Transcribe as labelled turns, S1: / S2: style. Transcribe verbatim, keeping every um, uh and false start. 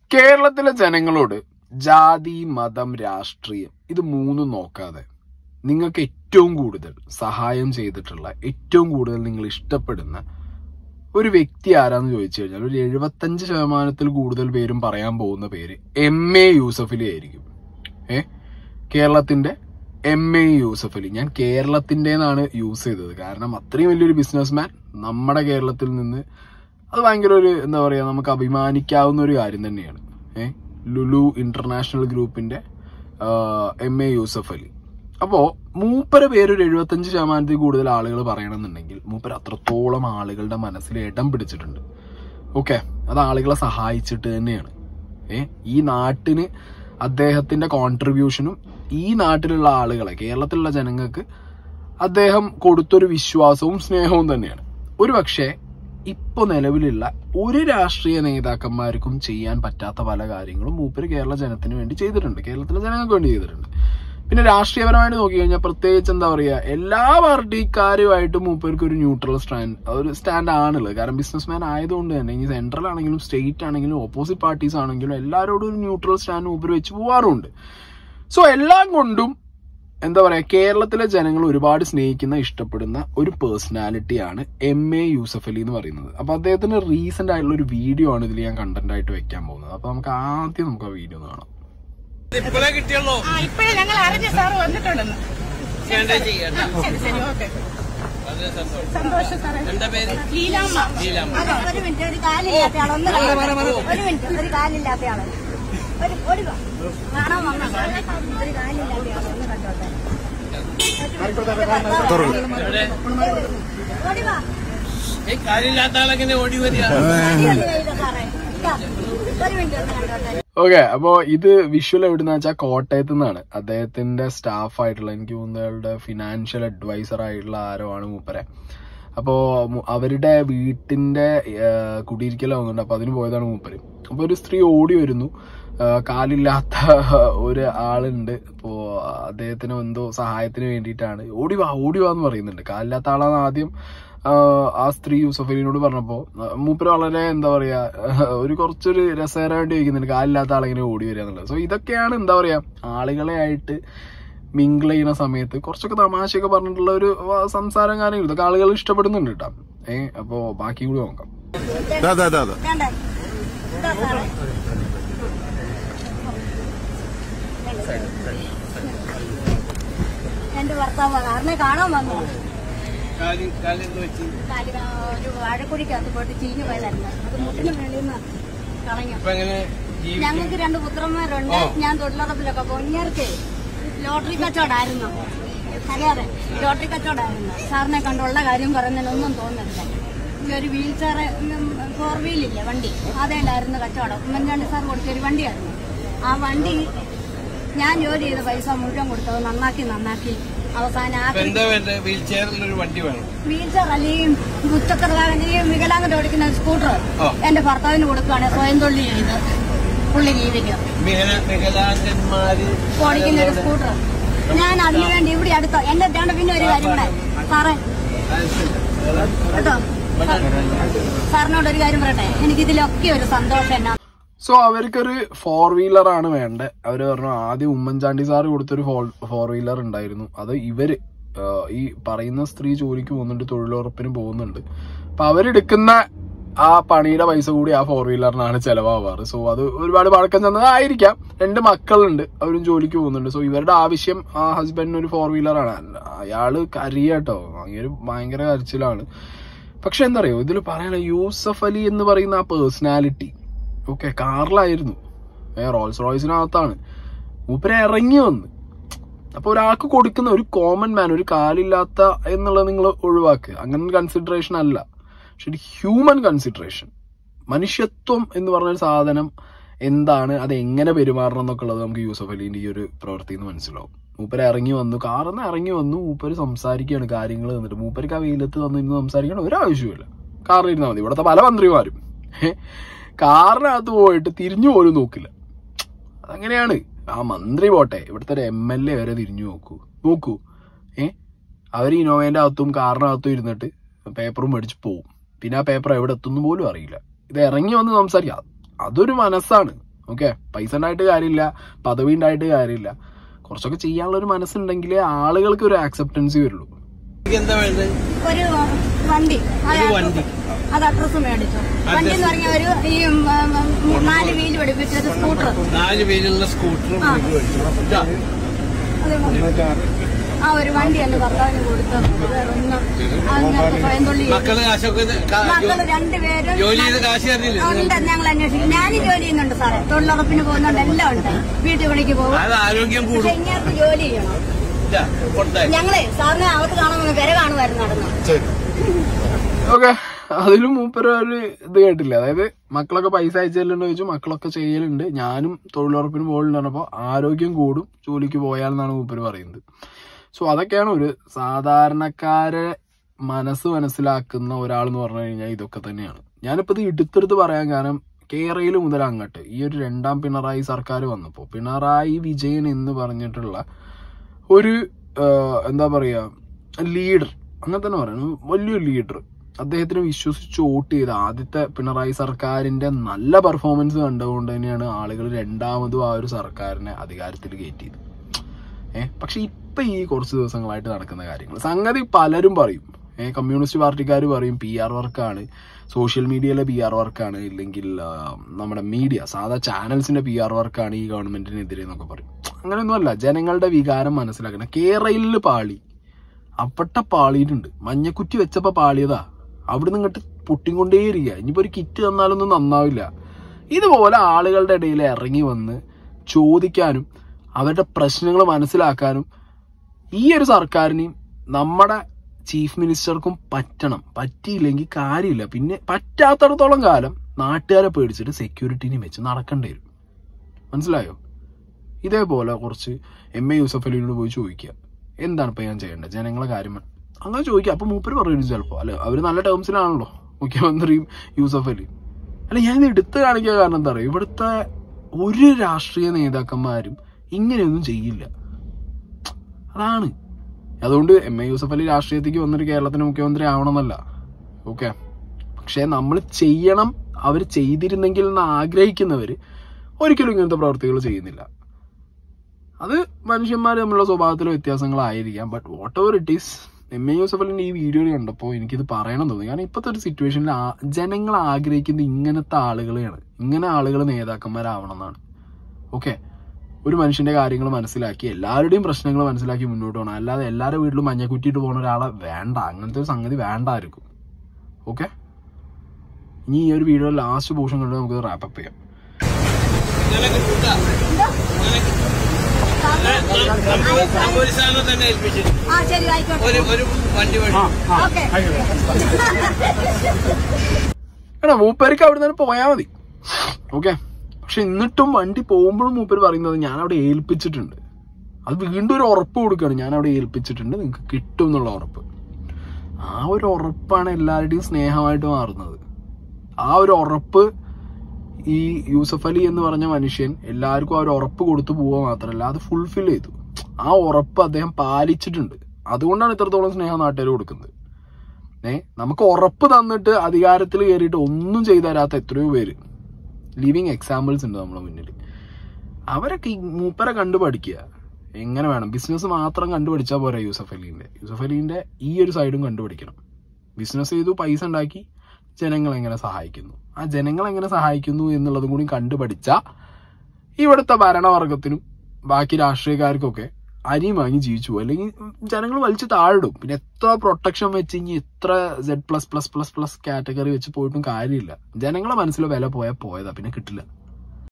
S1: കേരളത്തിലെ ജനങ്ങളോട് ജാതി, മതം, രാഷ്ട്രീയം ഇത് മൂന്നും നോക്കാതെ നിങ്ങൾക്ക് ഏറ്റവും കൂടുതൽ സഹായം ചെയ്തിട്ടുള്ള, ഏറ്റവും കൂടുതൽ നിങ്ങൾ ഇഷ്ടപ്പെടുന്ന ഒരു വ്യക്തി ആരാന്ന് ചോദിച്ചു കഴിഞ്ഞാൽ ഒരു എഴുപത്തഞ്ച് ശതമാനത്തിൽ കൂടുതൽ പേരും പറയാൻ പോകുന്ന പേര് എം എ യൂസഫ് അലി ആയിരിക്കും. ഏ കേരളത്തിന്റെ എം എ യൂസഫ് അലി. ഞാൻ കേരളത്തിന്റെ എന്നാണ് യൂസ് ചെയ്തത്, കാരണം അത്രയും വലിയൊരു ബിസിനസ്മാൻ നമ്മുടെ കേരളത്തിൽ നിന്ന്, അത് ഭയങ്കര ഒരു എന്താ പറയാ, നമുക്ക് അഭിമാനിക്കാവുന്ന ഒരു കാര്യം തന്നെയാണ്. ഏഹ് ലുലു ഇന്റർനാഷണൽ ഗ്രൂപ്പിന്റെ എം എ യൂസഫ് അലി. അപ്പോ മൂപ്പര പേരൊരു എഴുപത്തഞ്ച് ശതമാനത്തിൽ കൂടുതൽ ആളുകൾ പറയണമെന്നുണ്ടെങ്കിൽ മൂപ്പര അത്രത്തോളം ആളുകളുടെ മനസ്സിൽ ഇടം പിടിച്ചിട്ടുണ്ട്. ഓക്കെ, അത് ആളുകളെ സഹായിച്ചിട്ട് തന്നെയാണ്. ഏഹ് ഈ നാട്ടിന് അദ്ദേഹത്തിന്റെ കോൺട്രിബ്യൂഷനും ഈ നാട്ടിലുള്ള ആളുകളെ, കേരളത്തിലുള്ള ജനങ്ങൾക്ക് അദ്ദേഹം കൊടുത്തൊരു വിശ്വാസവും സ്നേഹവും തന്നെയാണ്. ഒരു പക്ഷേ ഇപ്പൊ നിലവിലുള്ള ഒരു രാഷ്ട്രീയ നേതാക്കന്മാർക്കും ചെയ്യാൻ പറ്റാത്ത പല കാര്യങ്ങളും മൂപ്പര് കേരള ജനത്തിന് വേണ്ടി ചെയ്തിട്ടുണ്ട്, കേരളത്തിലെ ജനങ്ങൾക്ക് വേണ്ടി ചെയ്തിട്ടുണ്ട്. പിന്നെ രാഷ്ട്രീയപരമായിട്ട് നോക്കി കഴിഞ്ഞാൽ പ്രത്യേകിച്ച് എന്താ പറയുക, എല്ലാ പാർട്ടിക്കാരുമായിട്ടും മൂപ്പർക്ക് ഒരു ന്യൂട്രൽ സ്റ്റാൻഡ് ഒരു സ്റ്റാൻഡ് ആണുള്ളത്. കാരണം ബിസിനസ്മാൻ ആയതുകൊണ്ട് തന്നെ ഇനി സെൻട്രൽ ആണെങ്കിലും സ്റ്റേറ്റ് ആണെങ്കിലും ഓപ്പോസിറ്റ് പാർട്ടീസ് ആണെങ്കിലും എല്ലാവരോടും ഒരു ന്യൂട്രൽ സ്റ്റാൻഡ് മൂപ്പര് വെച്ച് പോവാറുണ്ട്. സോ എല്ലാം കൊണ്ടും എന്താ പറയാ, കേരളത്തിലെ ജനങ്ങൾ ഒരുപാട് സ്നേഹിക്കുന്ന, ഇഷ്ടപ്പെടുന്ന ഒരു പേഴ്സണാലിറ്റിയാണ് എം എ യൂസഫ് അലി എന്ന് പറയുന്നത്. അപ്പൊ അദ്ദേഹത്തിന് റീസെന്റ് ആയിട്ടുള്ള ഒരു വീഡിയോ ആണ് ഇതിൽ ഞാൻ കണ്ടന്റ് ആയിട്ട് വെക്കാൻ പോകുന്നത്. അപ്പൊ നമുക്ക് ആദ്യം നമുക്ക് ആ വീഡിയോ ഒന്ന് കാണാം.
S2: ഇപ്പോഴേ കിട്ടിയല്ലോ, ഇപ്പോഴേ ഞങ്ങൾ അറിഞ്ഞ സാറ് വന്നിട്ടുണ്ടെന്ന്. സന്തോഷം സാറേ. എന്റെ പേര് ലീലാമ്മ. ഒരു മിനിറ്റ്, ഒരു കാലില്ലാത്ത ആളൊന്ന് ഒരു മിനിറ്റ് ഒരു കാലില്ലാത്ത ആള് ഒരു ഒരു കാണാൻ വന്ന ഒരു കാലില്ലാത്ത ആളൊന്ന് കണ്ടോട്ടെ. കാലില്ലാത്ത ആളെങ്ങനെ ഓടി വരിക സാറേ? ഒരു മിനിറ്റ് ഒന്ന് കണ്ടോട്ടെ.
S1: ഓക്കെ, അപ്പോ ഇത് വിഷ്വൽ എവിടുന്ന വെച്ചാൽ കോട്ടയത്ത് നിന്നാണ്. അദ്ദേഹത്തിന്റെ സ്റ്റാഫ് ആയിട്ടുള്ള, എനിക്ക് തോന്നുന്നയാളുടെ ഫിനാൻഷ്യൽ അഡ്വൈസർ ആയിട്ടുള്ള ആരോ ആണ് മൂപ്പരെ. അപ്പോ അവരുടെ വീട്ടിന്റെ കുടിയിരിക്കലാവുന്നുണ്ട്, അപ്പൊ അതിന് പോയതാണ് മൂപ്പര്. അപ്പൊ ഒരു സ്ത്രീ ഓടി വരുന്നു, കാലില്ലാത്ത ഒരു ആളുണ്ട്. അപ്പോ അദ്ദേഹത്തിന് എന്തോ സഹായത്തിന് വേണ്ടിയിട്ടാണ്. ഓടി വാ ഓടി വാ എന്ന് പറയുന്നുണ്ട്. കാലില്ലാത്ത ആളാണ് ആദ്യം ആ സ്ത്രീ യൂസഫ് അലിനോട് പറഞ്ഞപ്പോ മൂപ്പര് വളരെ എന്താ പറയാ, ഒരു കുറച്ചൊരു രസകരമായിട്ട് ചോദിക്കുന്നുണ്ട്, കാലില്ലാത്ത ആളെങ്ങനെ ഓടി വരിക എന്നുള്ളത്. സോ ഇതൊക്കെയാണ് എന്താ പറയാ, ആളുകളെ ആയിട്ട് മിങ്കിൾ ചെയ്യുന്ന സമയത്ത് കുറച്ചൊക്കെ തമാശയൊക്കെ പറഞ്ഞിട്ടുള്ള ഒരു സംസാരം കാര്യങ്ങൾ ഇതൊക്കെ ആളുകൾ ഇഷ്ടപ്പെടുന്നുണ്ട് കേട്ടോ. ഏഹ് അപ്പോ ബാക്കി കൂടി നോക്കാം.
S2: എന്റെ ഭർത്താവ് കാറിനെ കാണാൻ വന്നു. ഒരു വാഴക്കുടിക്കകത്ത് പോയിട്ട് ചീഞ്ഞു പോയതായിരുന്നു. അത് മുട്ടിന് മേളിൽ നിന്ന് കളഞ്ഞു. ഞങ്ങൾക്ക് രണ്ട് പുത്രന്മാരുണ്ട്. ഞാൻ തൊഴിലുറപ്പിലൊക്കെ പൊന്നിയർക്ക് ലോട്ടറി കച്ചവടമായിരുന്നു. അറിയാതെ ലോട്ടറി കച്ചവടമായിരുന്നു. സാറിനെ കണ്ടുള്ള കാര്യം പറയുന്നതിനൊന്നും തോന്നുന്നില്ല. ഒരു വീൽ ചെയർ ഫോർ വീലില്ലേ വണ്ടി, അതേലായിരുന്നു കച്ചവടം. ഉമ്മൻചാണ്ടി സാർ കൊടുത്തൊരു വണ്ടിയായിരുന്നു. ആ വണ്ടി ഞാൻ ജോലി ചെയ്ത പൈസ മുഴുവൻ കൊടുത്തത് നന്നാക്കി നന്നാക്കി അവസാനം വീൽ ചെയർ അല്ലെങ്കിൽ മുച്ചക്രവാഹനം വികലാംഗത ഓടിക്കുന്ന സ്കൂട്ടർ എന്റെ ഭർത്താവിന് കൊടുക്കുകയാണ് സ്വയം തൊഴിൽ ചെയ്ത് പുള്ളി ജീവിക്കും. ഓടിക്കുന്ന ഒരു സ്കൂട്ടർ ഞാൻ അതിനു വേണ്ടി ഇവിടെ അടുത്ത എന്റെ വേണ്ട. പിന്നെ ഒരു കാര്യം കൂടെ സാറേ കേട്ടോ, സാറിനോട് ഒരു കാര്യം പറയട്ടെ, എനിക്കിതിലൊക്കെ ഒരു സന്തോഷം എന്നാ.
S1: സോ അവർക്കൊരു ഫോർ വീലർ ആണ് വേണ്ടത്. അവര് പറഞ്ഞു ആദ്യം ഉമ്മൻചാണ്ടി സാറ് കൊടുത്തൊരു ഫോർ വീലർ ഉണ്ടായിരുന്നു, അത് ഇവര് ഈ പറയുന്ന സ്ത്രീ ജോലിക്ക് പോകുന്നുണ്ട്, തൊഴിലുറപ്പിന് പോകുന്നുണ്ട്. അപ്പൊ അവരെടുക്കുന്ന ആ പണിയുടെ പൈസ കൂടി ആ ഫോർ വീലറിനാണ് ചെലവാവാറ്. സോ അത് ഒരുപാട് പഴക്കം ചെന്നതായിരിക്കാം. രണ്ട് മക്കളുണ്ട്, അവരും ജോലിക്ക് പോകുന്നുണ്ട്. സോ ഇവരുടെ ആവശ്യം ആ ഹസ്ബൻഡിന് ഒരു ഫോർ വീലറാണ്. അയാള് കരിയാട്ടോ, അങ്ങനെ ഭയങ്കര കരച്ചിലാണ്. പക്ഷെ എന്താ പറയുക, ഇതിൽ പറയണ യൂസഫ് അലി എന്ന് പറയുന്ന ആ പേഴ്സണാലിറ്റി ഓക്കെ കാറിലായിരുന്നു, റോൾസ് റോയ്സിനകത്താണ് മൂപ്പരെ ഇറങ്ങി വന്ന്. അപ്പൊ ഒരാൾക്ക് കൊടുക്കുന്ന ഒരു കോമൺ മാൻ, ഒരു കാലില്ലാത്ത എന്നുള്ളത് നിങ്ങൾ ഒഴിവാക്കുക, അങ്ങനെ കൺസിഡറേഷൻ അല്ല. പക്ഷെ ഒരു ഹ്യൂമൻ കൺസിഡറേഷൻ, മനുഷ്യത്വം എന്ന് പറഞ്ഞൊരു സാധനം എന്താണ്, അത് എങ്ങനെ പെരുമാറണം എന്നൊക്കെ ഉള്ളത് നമുക്ക് യൂസഫ് അലിന്റെ ഈ ഒരു പ്രവൃത്തിയിൽ നിന്ന് മനസ്സിലാവും. മൂപ്പര് ഇറങ്ങി വന്നു, കാറിൽ നിന്ന് ഇറങ്ങി വന്നു, മൂപ്പര് സംസാരിക്കുകയാണ് കാര്യങ്ങൾ തന്നിട്ട്. മൂപ്പർക്ക് ആ വെയിലത്ത് വന്ന് ഇന്ന് സംസാരിക്കണം ഒരാവശ്യമില്ല, കാറിൽ ഇരുന്നാൽ മതി. ഇവിടുത്തെ പല മന്ത്രിമാരും കാറിനകത്ത് പോയിട്ട് തിരിഞ്ഞു പോലും നോക്കില്ല. അതങ്ങനെയാണ്. ആ മന്ത്രി പോട്ടെ, ഇവിടുത്തെ ഒരു എം എൽ എ വരെ തിരിഞ്ഞു നോക്കൂ നോക്കൂ ഏഹ് അവര് ഇന്നോവേന്റെ അകത്തും കാറിനകത്തും ഇരുന്നിട്ട് പേപ്പറും മേടിച്ച് പോവും. പിന്നെ ആ പേപ്പർ എവിടെ എത്തുന്നു പോലും അറിയില്ല. ഇത് ഇറങ്ങി വന്ന് സംസാരിക്കാം, അതൊരു മനസ്സാണ്, ഓക്കെ, പൈസ ഉണ്ടായിട്ട് കാര്യമില്ല, പദവി ഉണ്ടായിട്ട് കാര്യമില്ല, കുറച്ചൊക്കെ ചെയ്യാനുള്ള ഒരു മനസ്സുണ്ടെങ്കിലേ ആളുകൾക്ക് ഒരു ആക്സെപ്റ്റൻസി വരുള്ളൂ.
S2: ഒരു വണ്ടി അത് അഡ്രസ് മേടിച്ചു. വണ്ടി എന്ന് പറഞ്ഞ ഒരു ഈ നാല് വീല് പഠിപ്പിച്ച ഒരു സ്കൂട്ടർ,
S3: നാല് വീലുള്ള സ്കൂട്ടർ
S2: ആ ഒരു വണ്ടി എന്റെ ഭർത്താവിന് കൊടുത്തു.
S3: മക്കള്
S2: മക്കള് രണ്ടുപേരും ഉണ്ട്, ഞങ്ങൾ അന്വേഷിക്കും. ഞാനും ജോലി ചെയ്യുന്നുണ്ട് സാറേ, തൊഴിലുറപ്പിന് പോകുന്നുണ്ട്, എല്ലാം ഉണ്ട്. വീട്ടു പണിക്ക് പോകും.
S3: ആരോഗ്യം
S2: പക്ഷെ ഇങ്ങനത്തെ ജോലി ചെയ്യണം. ഞങ്ങളെ സാറിനെ അവർക്ക് കാണുമ്പോൾ വില കാണുമായിരുന്നു നടന്നു.
S1: ഓക്കെ, അതിലും മൂപ്പര് ഒരു ഇത് കേട്ടില്ല. അതായത് മക്കളൊക്കെ പൈസ അയച്ചല്ലുണ്ടോ ചോദിച്ചു, മക്കളൊക്കെ ചെയ്യലുണ്ട്, ഞാനും തൊഴിലുറപ്പിന് പോകുന്നുണ്ട് പറഞ്ഞപ്പോൾ ആരോഗ്യം കൂടും ജോലിക്ക് പോയാലെന്നാണ് മൂപ്പര് പറയുന്നത്. സോ അതൊക്കെയാണ് ഒരു സാധാരണക്കാരെ മനസ്സ് മനസ്സിലാക്കുന്ന ഒരാൾ എന്ന് പറഞ്ഞു കഴിഞ്ഞാൽ ഇതൊക്കെ തന്നെയാണ്. ഞാനിപ്പോൾ ഇത് എടുത്തെടുത്ത് പറയാൻ കാരണം കേരളയിൽ മുതൽ അങ്ങോട്ട് ഈ ഒരു രണ്ടാം പിണറായി സർക്കാർ വന്നപ്പോൾ പിണറായി വിജയൻ എന്ന് പറഞ്ഞിട്ടുള്ള ഒരു എന്താ പറയുക ലീഡർ, അങ്ങനെ തന്നെ പറയണം, വലിയൊരു ലീഡർ, അദ്ദേഹത്തിന് വിശ്വസിച്ച് വോട്ട് ചെയ്ത ആദ്യത്തെ പിണറായി സർക്കാരിന്റെ നല്ല പെർഫോമൻസ് കണ്ടുകൊണ്ട് തന്നെയാണ് ആളുകൾ രണ്ടാമതും ആ ഒരു സർക്കാരിനെ അധികാരത്തിൽ കയറ്റിയത്. ഏഹ് പക്ഷെ ഇപ്പൊ ഈ കുറച്ച് ദിവസങ്ങളായിട്ട് നടക്കുന്ന കാര്യങ്ങൾ സംഗതി പലരും പറയും. ഏഹ് കമ്മ്യൂണിസ്റ്റ് പാർട്ടിക്കാർ പറയും പി ആർ വർക്കാണ്, സോഷ്യൽ മീഡിയയിലെ പി ആർ വർക്കാണ്, ഇല്ലെങ്കിൽ നമ്മുടെ മീഡിയ സാധാ ചാനൽസിന്റെ പി ആർ വർക്കാണ് ഈ ഗവൺമെന്റിനെതിരെ എന്നൊക്കെ പറയും. അങ്ങനെയൊന്നുമല്ല, ജനങ്ങളുടെ വികാരം മനസ്സിലാക്കണം. കേരളയിൽ പാളി അപ്പട്ട പാളിയിട്ടുണ്ട്, മഞ്ഞക്കുറ്റി വെച്ചപ്പോ പാളിയതാ, അവിടുന്ന് ഇങ്ങോട്ട് പൊട്ടിക്കൊണ്ടേയിരിക്കുക. ഇനിയിപ്പോ ഒരു കിറ്റ് തന്നാലൊന്നും നന്നാവില്ല. ഇതുപോലെ ആളുകളുടെ ഇടയിൽ ഇറങ്ങി വന്ന് ചോദിക്കാനും അവരുടെ പ്രശ്നങ്ങൾ മനസ്സിലാക്കാനും ഈ ഒരു സർക്കാരിനെയും നമ്മുടെ ചീഫ് മിനിസ്റ്റർക്കും പറ്റണം. പറ്റിയില്ലെങ്കിൽ കാര്യമില്ല. പിന്നെ പറ്റാത്തടത്തോളം കാലം നാട്ടുകാരെ പേടിച്ചിട്ട് സെക്യൂരിറ്റിനെയും വെച്ച് നടക്കേണ്ടി വരും. മനസ്സിലായോ? ഇതേപോലെ കുറച്ച് എം എ യൂസഫ് അലിയോട് പോയി ചോദിക്കുക, എന്താണ് ഇപ്പൊ ഞാൻ ചെയ്യേണ്ടത്, ജനങ്ങളെ കാര്യം അങ്ങനെ ചോദിക്കുക. അപ്പൊ മൂപ്പര് പറയുന്നത് ചിലപ്പോ അല്ലെ, അവര് നല്ല ടേംസിലാണല്ലോ മുഖ്യമന്ത്രിയും യൂസഫ് അലിയും. അല്ല, ഞാൻ ഇത് എടുത്ത് കാണിക്കാൻ കാരണം എന്താ പറയുക, ഇവിടുത്തെ ഒരു രാഷ്ട്രീയ നേതാക്കന്മാരും ഇങ്ങനെയൊന്നും ചെയ്യില്ല. അതാണ്. അതുകൊണ്ട് എം എ യൂസഫ് അലി രാഷ്ട്രീയത്തേക്ക് വന്നൊരു കേരളത്തിന്റെ മുഖ്യമന്ത്രി ആവണമെന്നല്ല, ഓക്കെ. പക്ഷെ നമ്മൾ ചെയ്യണം, അവർ ചെയ്തിരുന്നെങ്കിൽ എന്ന് ആഗ്രഹിക്കുന്നവര് ഒരിക്കലും ഇങ്ങനത്തെ പ്രവൃത്തികൾ ചെയ്യുന്നില്ല. അത് മനുഷ്യന്മാർ തമ്മിലുള്ള സ്വഭാവത്തിലെ വ്യത്യാസങ്ങളായിരിക്കാം. But whatever it is, M A Yusuff അലിന്റെ ഈ വീഡിയോയിൽ കണ്ടപ്പോൾ എനിക്കിത് പറയണം തോന്നി. കാരണം ഇപ്പോഴത്തെ ഒരു സിറ്റുവേഷനിൽ ജനങ്ങൾ ആഗ്രഹിക്കുന്നത് ഇങ്ങനത്തെ ആളുകളെയാണ്, ഇങ്ങനെ ആളുകൾ നേതാക്കന്മാരാവണം എന്നാണ്. ഓക്കെ, ഒരു മനുഷ്യന്റെ കാര്യങ്ങൾ മനസ്സിലാക്കി എല്ലാവരുടെയും പ്രശ്നങ്ങൾ മനസ്സിലാക്കി മുന്നോട്ട് പോകണം. അല്ലാതെ എല്ലാവരുടെ വീട്ടിലും മഞ്ഞക്കുറ്റിയിട്ട് പോകുന്ന ഒരാളെ വേണ്ട, അങ്ങനത്തെ ഒരു സംഗതി വേണ്ടായിരിക്കും. ഓക്കെ, ഇനി ഈ ഒരു വീഡിയോ ലാസ്റ്റ് പോർഷൻ കണ്ട് നമുക്ക് റാപ്പപ്പ് ചെയ്യാം. എടാ മൂപ്പേർക്ക് അവിടെ നിന്ന് പോയാൽ മതി, ഓക്കെ. പക്ഷെ എന്നിട്ടും വണ്ടി പോകുമ്പോഴും മൂപ്പര് പറയുന്നത് ഞാൻ അവിടെ ഏൽപ്പിച്ചിട്ടുണ്ട്. അത് വീണ്ടും ഒരു ഉറപ്പ് കൊടുക്കുകയാണ്, ഞാൻ അവിടെ ഏൽപ്പിച്ചിട്ടുണ്ട്, നിങ്ങൾക്ക് കിട്ടും എന്നുള്ള ഉറപ്പ്. ആ ഒരു ഉറപ്പാണ് എല്ലാവരുടെയും സ്നേഹമായിട്ട് മാറുന്നത്. ആ ഒരു ഉറപ്പ് ഈ യൂസഫ് അലി എന്ന് പറഞ്ഞ മനുഷ്യൻ എല്ലാവർക്കും ആ ഒരു ഉറപ്പ് കൊടുത്തു പോവുക മാത്രമല്ല, അത് ഫുൾഫിൽ ചെയ്തു. ആ ഉറപ്പ് അദ്ദേഹം പാലിച്ചിട്ടുണ്ട്. അതുകൊണ്ടാണ് ഇത്രത്തോളം സ്നേഹം നാട്ടുകാർ കൊടുക്കുന്നത്. ഏഹ് നമുക്ക് ഉറപ്പ് തന്നിട്ട് അധികാരത്തിൽ കയറിയിട്ട് ഒന്നും ചെയ്തു തരാത്ത എത്രയോ പേര്, ലിവിങ് എക്സാമ്പിൾസ് ഉണ്ട് നമ്മുടെ മുന്നിൽ. അവരൊക്കെ ഈ മൂപ്പരെ കണ്ടു പഠിക്കുക. എങ്ങനെ വേണം, ബിസിനസ് മാത്രം കണ്ടുപഠിച്ചാൽ പോരാ. യൂസഫ് അലീൻ്റെ യൂസഫ് അലീൻ്റെ ഈ ഒരു സൈഡും കണ്ടുപിടിക്കണം. ബിസിനസ് ചെയ്തു, പൈസ ഉണ്ടാക്കി, ജനങ്ങളെങ്ങനെ സഹായിക്കുന്നു, ആ ജനങ്ങളെങ്ങനെ സഹായിക്കുന്നു എന്നുള്ളതും കൂടി കണ്ടുപഠിച്ചാൽ ഇവിടുത്തെ ഭരണവർഗത്തിനും ബാക്കി രാഷ്ട്രീയക്കാർക്കൊക്കെ അരി വാങ്ങി ജീവിച്ചു പോകും. അല്ലെങ്കിൽ ജനങ്ങൾ വലിച്ചു താഴിടും. പിന്നെ എത്ര പ്രൊട്ടക്ഷൻ വെച്ച് ഇനി എത്ര Z plus plus plus plus category വെച്ച് പോയിട്ടും കാര്യമില്ല. ജനങ്ങളെ മനസ്സിലെ വില പോയാൽ പോയതാ, പിന്നെ കിട്ടില്ല.